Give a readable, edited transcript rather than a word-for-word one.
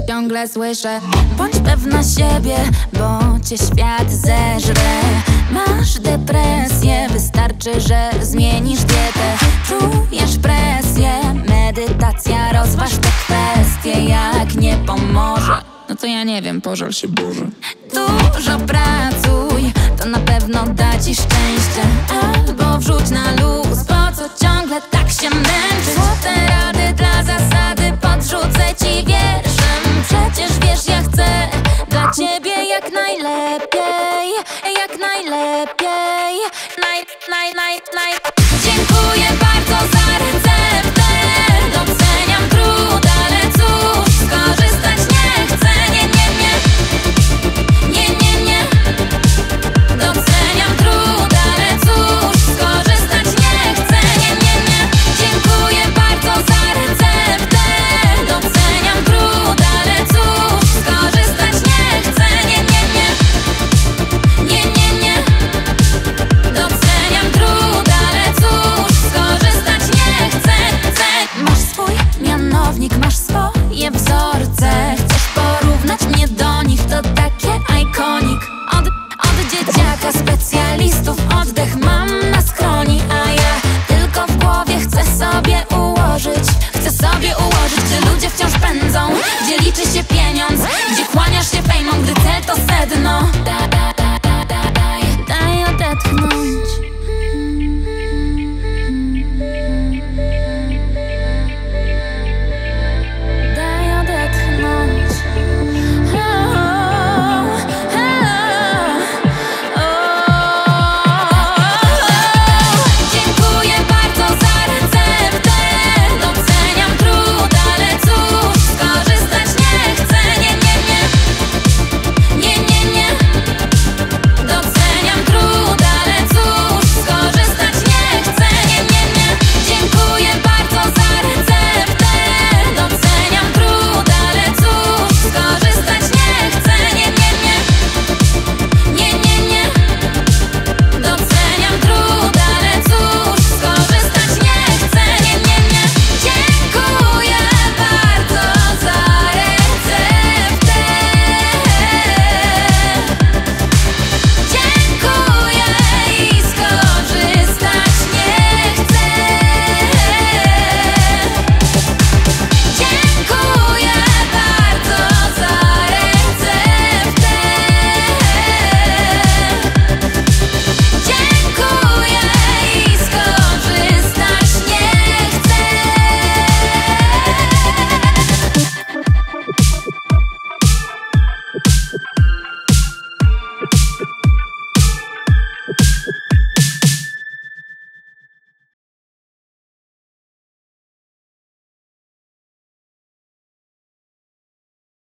ciągle słyszę. Bądź pewna siebie, bo cię świat zeżre. Masz depresję, wystarczy, że zmienisz dietę. Czujesz presję, medytacja, rozważ te kwestie. Jak nie pomoże, no to ja nie wiem, pożal się Boże. Dużo pracuj, to na pewno da ci szczęście. Albo wrzuć na luz, po co ciągle tak się męczyć? Złote rady dla zasady podrzucę ci wierszem. Przecież wiesz, ja chcę dla ciebie jak najlepiej. Jak najlepiej. Dziękuję.